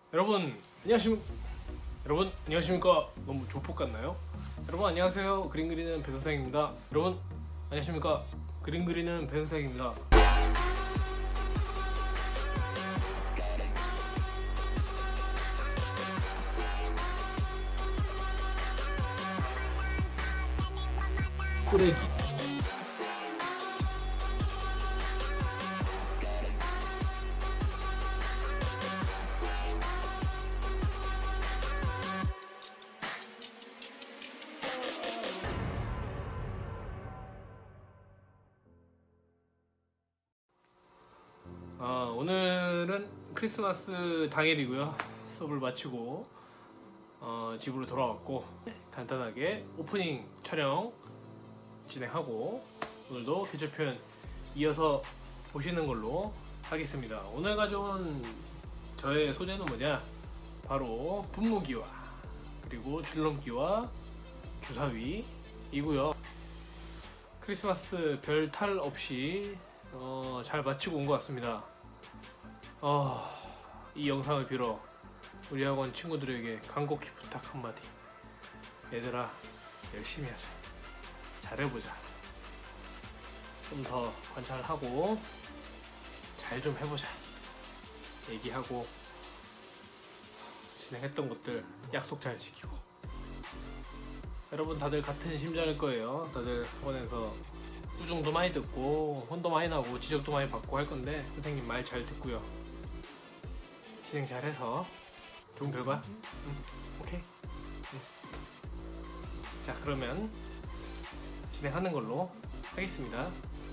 여러분 안녕하십니까? 너무 조폭 같나요? 여러분 안녕하세요. 그림 그리는 배선생입니다. 여러분 안녕하십니까? 그림 그리는 배선생입니다. 쓰레기. 오늘은 크리스마스 당일이고요. 수업을 마치고 집으로 돌아왔고 간단하게 오프닝 촬영 진행하고 오늘도 교재 표현 이어서 보시는 걸로 하겠습니다. 오늘 가져온 저의 소재는 뭐냐? 바로 분무기와 그리고 줄넘기와 주사위이고요. 크리스마스 별 탈 없이 잘 마치고 온 것 같습니다. 이 영상을 빌어 우리 학원 친구들에게 간곡히 부탁 한마디. 얘들아, 열심히 하자. 잘해보자. 좀 더 관찰하고 잘 좀 해보자. 얘기하고 진행했던 것들 약속 잘 지키고. 여러분 다들 같은 심정일 거예요. 다들 학원에서 꾸중도 많이 듣고 혼도 많이 나고 지적도 많이 받고 할 건데 선생님 말 잘 듣고요. 진행 잘해서 좋은 결과. 오케이. 자, 그러면 진행하는 걸로 하겠습니다.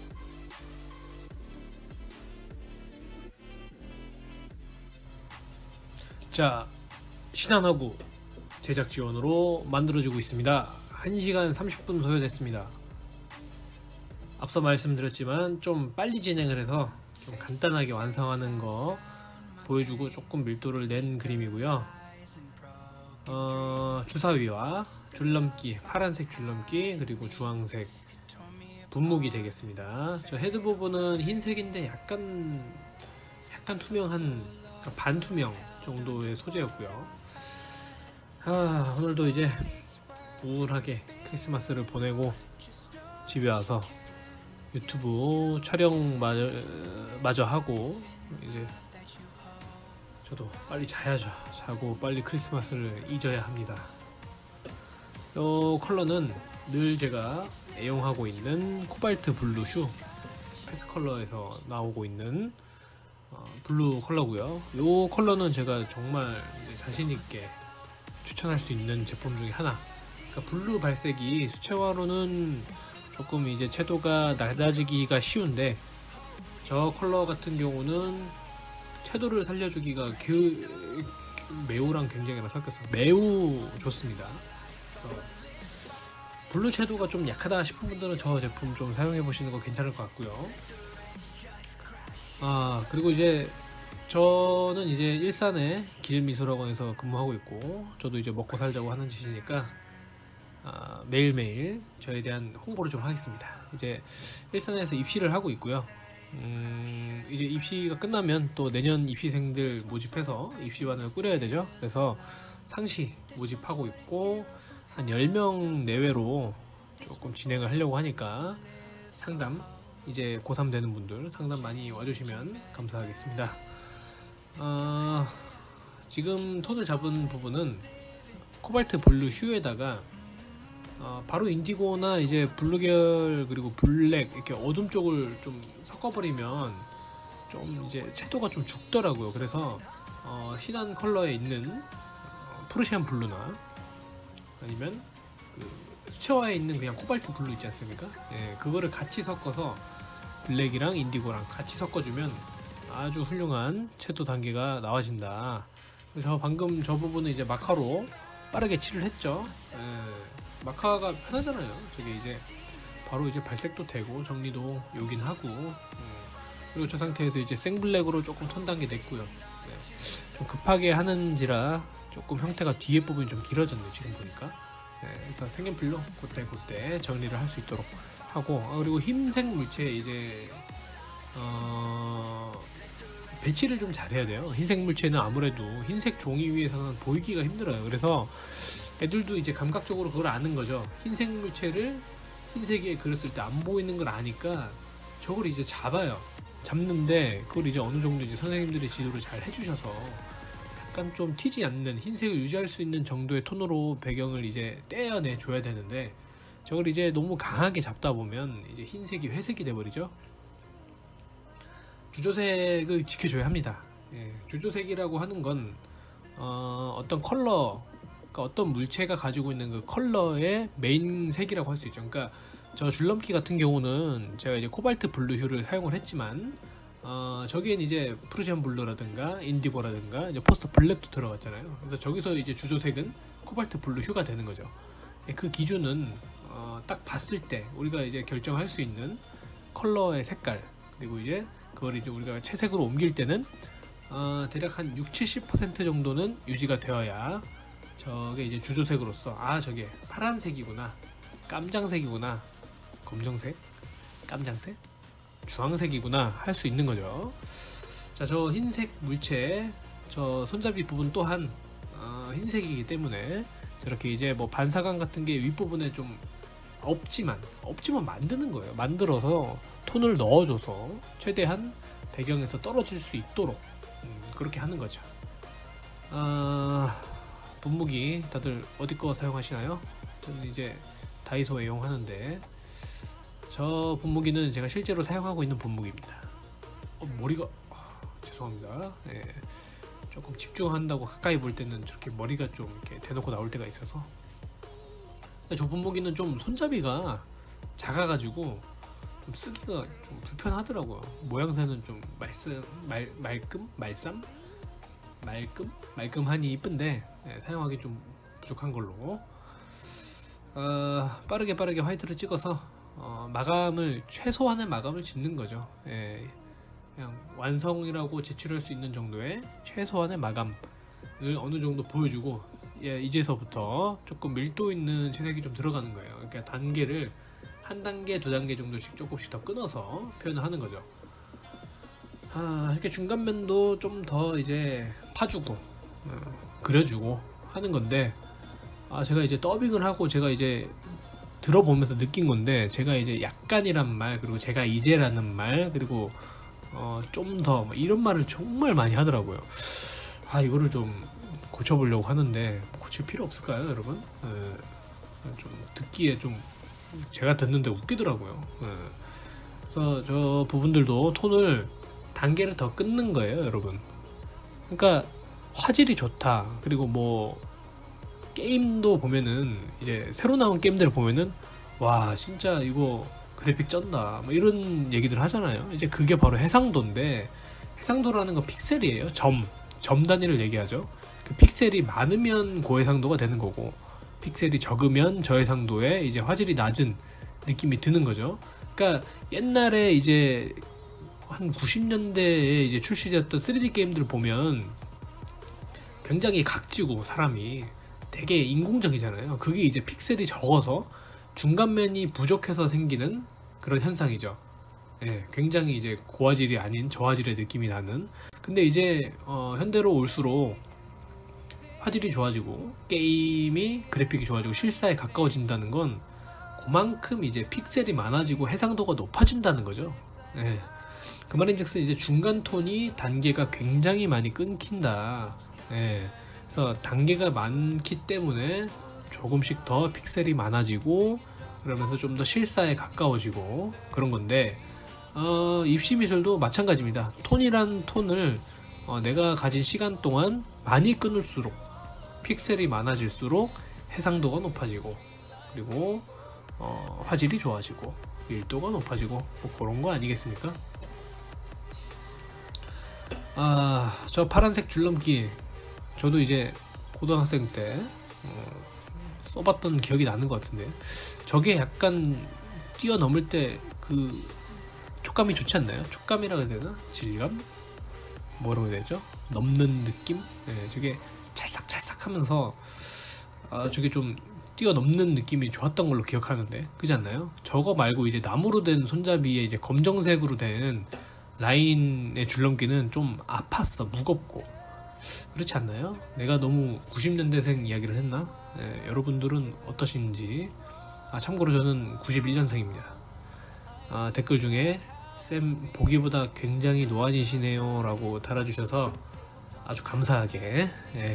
자, 신한하고 제작 지원으로 만들어지고 있습니다. 1시간 30분 소요됐습니다. 앞서 말씀드렸지만 좀 빨리 진행을 해서 좀 간단하게 완성하는 거 보여주고 조금 밀도를 낸 그림이고요. 주사위와 줄넘기, 파란색 줄넘기 그리고 주황색 분무기 되겠습니다. 저 헤드 부분은 흰색인데 약간 투명한, 반투명 정도의 소재였고요. 오늘도 이제 우울하게 크리스마스를 보내고 집에 와서 유튜브 촬영 마저 하고 이제 저도 빨리 자야죠. 자고 빨리 크리스마스를 잊어야 합니다. 이 컬러는 늘 제가 애용하고 있는 코발트 블루 슈 패스컬러에서 나오고 있는 블루 컬러고요. 이 컬러는 제가 정말 자신있게 추천할 수 있는 제품 중에 하나. 그러니까 블루 발색이 수채화로는 조금 이제 채도가 낮아지기가 쉬운데 저 컬러 같은 경우는 채도를 살려주기가 매우랑 굉장히 섞여서 매우 좋습니다. 블루 채도가 좀 약하다 싶은 분들은 저 제품 좀 사용해 보시는 거 괜찮을 것 같고요. 그리고 이제 저는 이제 일산의 길미술학원에서 근무하고 있고 저도 이제 먹고 살자고 하는 짓이니까 매일매일 저에 대한 홍보를 좀 하겠습니다. 이제 일산에서 입시를 하고 있고요. 이제 입시가 끝나면 또 내년 입시생들 모집해서 입시반을 꾸려야 되죠. 그래서 상시 모집하고 있고 한 10명 내외로 조금 진행을 하려고 하니까 상담, 이제 고3 되는 분들 상담 많이 와주시면 감사하겠습니다. 지금 톤을 잡은 부분은 코발트 블루 슈에다가 바로 인디고나 이제 블루 계열 그리고 블랙 이렇게 어둠 쪽을 좀 섞어버리면 좀 이제 채도가 좀 죽더라고요. 그래서 진한 컬러에 있는 프루시안 블루나 아니면 그 수채화에 있는 그냥 코발트 블루 있지 않습니까? 예, 그거를 같이 섞어서 블랙이랑 인디고랑 같이 섞어주면 아주 훌륭한 채도 단계가 나와진다. 저 방금 저 부분은 이제 마카로 빠르게 칠을 했죠. 예, 마카가 편하잖아요. 저게 이제 바로 이제 발색도 되고 정리도 요긴 하고, 그리고 저 상태에서 이제 생블랙으로 조금 톤 단계 냈고요. 예, 좀 급하게 하는지라 조금 형태가 뒤에 부분이 좀 길어졌네 지금 보니까. 예, 그래서 색연필로 그때 정리를 할 수 있도록 하고, 그리고 흰색 물체 이제 배치를 좀 잘해야 돼요. 흰색 물체는 아무래도 흰색 종이 위에서는 보이기가 힘들어요. 그래서 애들도 이제 감각적으로 그걸 아는 거죠. 흰색 물체를 흰색에 그렸을 때 안 보이는 걸 아니까 저걸 이제 잡아요. 잡는데 그걸 이제 어느 정도 이제 선생님들이 지도를 잘 해주셔서 약간 좀 튀지 않는 흰색을 유지할 수 있는 정도의 톤으로 배경을 이제 떼어내 줘야 되는데, 저걸 이제 너무 강하게 잡다 보면 이제 흰색이 회색이 돼버리죠. 주조색을 지켜줘야 합니다. 예, 주조색이라고 하는 건 어떤 컬러, 그러니까 어떤 물체가 가지고 있는 그 컬러의 메인 색이라고 할 수 있죠. 그러니까 저 줄넘기 같은 경우는 제가 이제 코발트 블루 휴를 사용을 했지만 저기엔 이제 프루시안 블루라든가 인디고라든가 이제 포스터 블랙도 들어갔잖아요. 그래서 저기서 이제 주조색은 코발트 블루 휴가 되는 거죠. 예, 그 기준은 딱 봤을 때 우리가 이제 결정할 수 있는 컬러의 색깔, 그리고 이제 그걸 이제 우리가 채색으로 옮길 때는 대략 한 60-70% 정도는 유지가 되어야 저게 이제 주조색으로서 저게 파란색이구나, 깜장색이구나, 검정색, 깜장색, 주황색이구나 할 수 있는 거죠. 자, 저 흰색 물체, 저 손잡이 부분 또한 흰색이기 때문에 저렇게 이제 뭐 반사광 같은 게 윗부분에 좀 없지만 만드는 거예요. 만들어서 톤을 넣어줘서 최대한 배경에서 떨어질 수 있도록 그렇게 하는 거죠. 분무기 다들 어디 거 사용하시나요? 저는 이제 다이소 애용하는데, 저 분무기는 제가 실제로 사용하고 있는 분무기입니다. 머리가 죄송합니다. 네, 조금 집중한다고 가까이 볼 때는 저렇게 머리가 좀 이렇게 대놓고 나올 때가 있어서. 저 분무기는 좀 손잡이가 작아가지고 좀 쓰기가 좀 불편하더라고요. 모양새는 좀 말끔하니 이쁜데 사용하기 좀 부족한 걸로 빠르게 화이트를 찍어서 마감을, 최소한의 마감을 짓는 거죠. 그냥 완성이라고 제출할 수 있는 정도의 최소한의 마감을 어느 정도 보여주고, 이제서부터 조금 밀도 있는 채색이 좀 들어가는 거예요. 그러니까 단계를 한 단계, 두 단계 정도씩 조금씩 더 끊어서 표현을 하는 거죠. 이렇게 중간면도 좀 더 이제 파주고 그려주고 하는 건데, 제가 이제 더빙을 하고 제가 이제 들어보면서 느낀 건데, 제가 이제 약간이란 말, 그리고 제가 이제라는 말, 그리고 좀 더 이런 말을 정말 많이 하더라고요. 이거를 좀 고쳐보려고 하는데 고칠 필요 없을까요, 여러분? 좀 듣기에 좀 제가 듣는데 웃기더라고요. 그래서 저 부분들도 톤을 단계를 더 끊는 거예요, 여러분. 그러니까 화질이 좋다, 그리고 뭐 게임도 보면은 이제 새로 나온 게임들을 보면은 와 진짜 이거 그래픽 쩐다 뭐 이런 얘기들 하잖아요. 이제 그게 바로 해상도인데, 해상도라는 건 픽셀이에요. 점 단위를 얘기하죠. 그 픽셀이 많으면 고해상도가 되는 거고, 픽셀이 적으면 저해상도에 이제 화질이 낮은 느낌이 드는 거죠. 그러니까 옛날에 이제 한 90년대에 이제 출시되었던 3D 게임들을 보면 굉장히 각지고 사람이 되게 인공적이잖아요. 그게 이제 픽셀이 적어서 중간면이 부족해서 생기는 그런 현상이죠. 굉장히 이제 고화질이 아닌 저화질의 느낌이 나는. 근데 이제 현대로 올수록 화질이 좋아지고 게임이 그래픽이 좋아지고 실사에 가까워진다는 건 그만큼 이제 픽셀이 많아지고 해상도가 높아진다는 거죠. 그 말인즉슨 이제 중간 톤이 단계가 굉장히 많이 끊긴다. 그래서 단계가 많기 때문에 조금씩 더 픽셀이 많아지고 그러면서 좀 더 실사에 가까워지고 그런 건데, 입시미술도 마찬가지입니다. 톤이란 톤을 내가 가진 시간 동안 많이 끊을수록 픽셀이 많아질수록 해상도가 높아지고, 그리고 화질이 좋아지고 밀도가 높아지고 뭐 그런 거 아니겠습니까? 저 파란색 줄넘기 저도 이제 고등학생 때 써봤던 기억이 나는 것 같은데, 저게 약간 뛰어넘을 때 그 촉감이 좋지 않나요? 촉감이라고 해야 되나? 질감? 뭐라고 해야 되죠? 넘는 느낌? 저게 찰싹찰싹 하면서 저게 좀 뛰어넘는 느낌이 좋았던 걸로 기억하는데, 그렇지 않나요? 저거 말고 이제 나무로 된 손잡이에 이제 검정색으로 된 라인의 줄넘기는 좀 아팠어. 무겁고. 그렇지 않나요? 내가 너무 90년대생 이야기를 했나? 여러분들은 어떠신지. 참고로 저는 91년생입니다. 댓글 중에 쌤 보기보다 굉장히 노안이시네요 라고 달아주셔서 아주 감사하게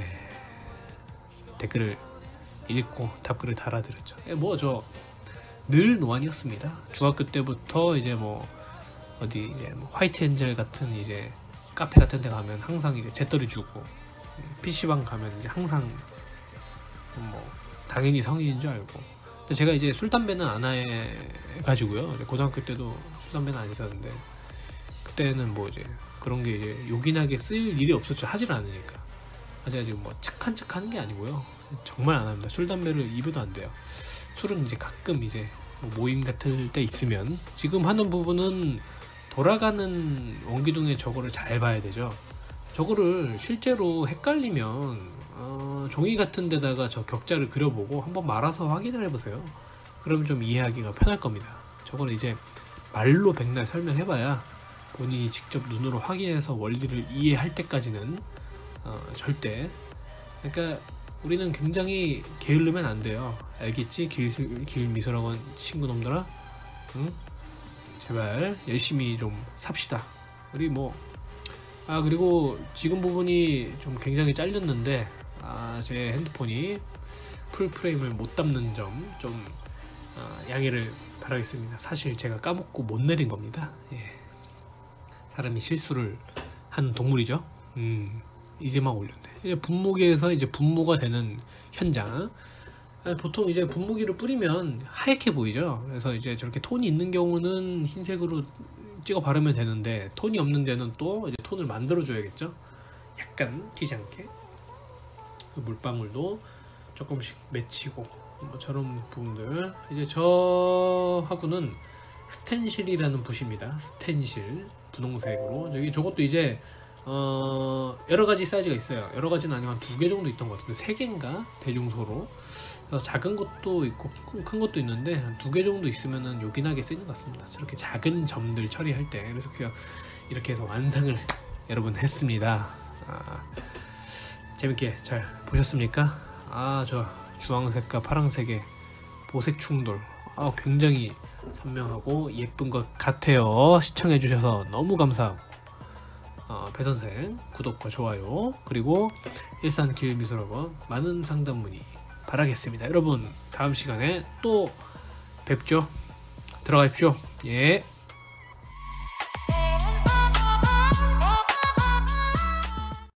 댓글을 읽고 답글을 달아드렸죠. 뭐 저 늘 노안이었습니다. 중학교 때부터 이제 뭐 어디 이제 뭐 화이트 엔젤 같은 이제 카페 같은 데 가면 항상 이제 재떨이 주고, PC방 가면 이제 항상 뭐 당연히 성인인 줄 알고. 근데 제가 이제 술 담배는 안 해가지고요. 고등학교 때도 술 담배는 안 했었는데, 그때는 뭐 이제 그런 게 이제 요긴하게 쓰일 일이 없었죠. 하질 않으니까. 제가 지금 뭐 착한 척 하는 게 아니고요. 정말 안 합니다. 술 담배를 입에도 안 돼요. 술은 이제 가끔 이제 뭐 모임 같을 때 있으면. 지금 하는 부분은 돌아가는 원기둥에 저거를 잘 봐야 되죠. 저거를 실제로 헷갈리면 종이 같은 데다가 저 격자를 그려보고 한번 말아서 확인을 해보세요. 그러면 좀 이해하기가 편할 겁니다. 저거는 이제 말로 백날 설명해봐야 본인이 직접 눈으로 확인해서 원리를 이해할 때까지는 절대. 그러니까 우리는 굉장히 게으르면 안 돼요. 알겠지? 길미소학원 친구놈들아? 응? 제발 열심히 좀 삽시다. 우리 뭐 그리고 지금 부분이 좀 굉장히 잘렸는데 제 핸드폰이 풀 프레임을 못 담는 점 좀 양해를 바라겠습니다. 사실 제가 까먹고 못 내린 겁니다. 사람이 실수를 하는 동물이죠. 이제 막 올렸네. 이제 분무기에서 이제 분무가 되는 현장. 보통 이제 분무기를 뿌리면 하얗게 보이죠. 그래서 이제 저렇게 톤이 있는 경우는 흰색으로 찍어 바르면 되는데, 톤이 없는 데는 또 이제 톤을 만들어 줘야겠죠. 약간 튀지 않게. 물방울도 조금씩 맺히고 뭐 저런 부분들. 이제 저 화구는 스텐실이라는 붓입니다. 스텐실 분홍색으로. 저것도 이제 여러 가지 사이즈가 있어요. 여러 가지는 아니고 한 2개 정도 있던 것 같은데, 3개인가 대중소로. 그래서 작은 것도 있고 큰 것도 있는데 한 2개 정도 있으면은 요긴하게 쓰는 것 같습니다. 저렇게 작은 점들 처리할 때. 그래서 이렇게 해서 완성을 여러분 했습니다. 재밌게 잘 보셨습니까? 저 주황색과 파란색의 보색 충돌 굉장히 선명하고 예쁜 것 같아요. 시청해 주셔서 너무 감사하고, 배선생 구독과 좋아요, 그리고 일산 길미술학원 많은 상담 문의 바라겠습니다. 여러분 다음 시간에 또 뵙죠. 들어가십시오. 예.